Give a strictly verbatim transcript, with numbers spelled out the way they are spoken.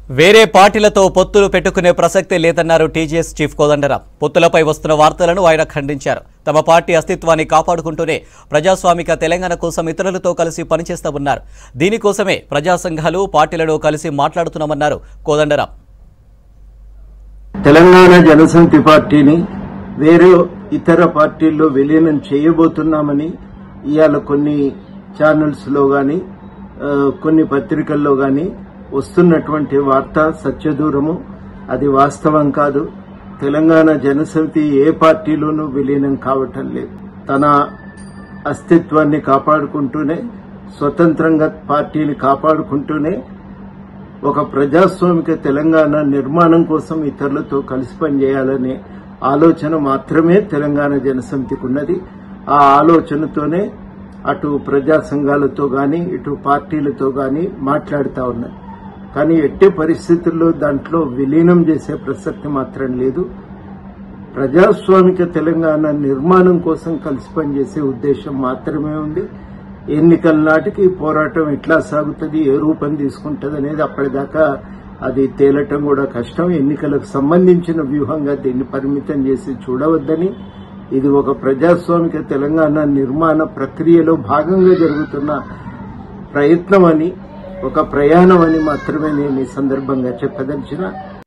వేరే పార్టీలతో పొత్తులు పెట్టుకునే ప్రసక్తే లేదన్నారు టీజేఎస్ చీఫ్ కోదండరాం. పొత్తులపై వస్తున్న వార్తలను ఆయన ఖండించారు. తమ పార్టీ అస్తిత్వాన్ని కాపాడుకుంటూనే ప్రజాస్వామిక తెలంగాణ కోసం ఇతరులతో కలిసి పనిచేస్తామన్నారు. దీనికోసమే ప్రజా సంఘాలు పార్టీలను కలిసి మాట్లాడుతున్నామన్నారు కోదండరాం. తెలంగాణ జనసమితి పార్టీని వేరే ఇతర పార్టీల్లో విలీనం చేయబోతున్నామని ఇవాళ కొన్ని ఛానల్స్ లో గాని కొన్ని పత్రికల్లో గాని వస్తున్నటువంటి వార్త సత్యదూరము. అది వాస్తవం కాదు. తెలంగాణ జనసమితి ఏ పార్టీలోనూ విలీనం కావటం లేదు. తన అస్తిత్వాన్ని కాపాడుకుంటూనే, స్వతంత్రంగా పార్టీని కాపాడుకుంటూనే ఒక ప్రజాస్వామిక తెలంగాణ నిర్మాణం కోసం ఇతరులతో కలిసి పనిచేయాలనే ఆలోచన మాత్రమే తెలంగాణ జనసమితికి ఉన్నది. ఆ ఆలోచనతోనే అటు ప్రజా సంఘాలతో గాని ఇటు పార్టీలతో గాని మాట్లాడుతూ ఉన్నాయి. కానీ ఎట్టి పరిస్థితుల్లో దాంట్లో విలీనం చేసే ప్రసక్తి మాత్రం లేదు. ప్రజాస్వామిక తెలంగాణ నిర్మాణం కోసం కలిసి పనిచేసే ఉద్దేశం మాత్రమే ఉంది. ఎన్నికల నాటికి పోరాటం ఎట్లా సాగుతుంది, ఏ రూపం తీసుకుంటుంది అనేది అప్పటిదాకా అది తేలటం కూడా కష్టం. ఎన్నికలకు సంబంధించిన వ్యూహంగా దీన్ని పరిమితం చేసి చూడవద్దని, ఇది ఒక ప్రజాస్వామిక తెలంగాణ నిర్మాణ ప్రక్రియలో భాగంగా జరుగుతున్న ప్రయత్నం అని, ఒక ప్రయాణం అని మాత్రమే నేను ఈ సందర్భంగా చెప్పదలిచిన.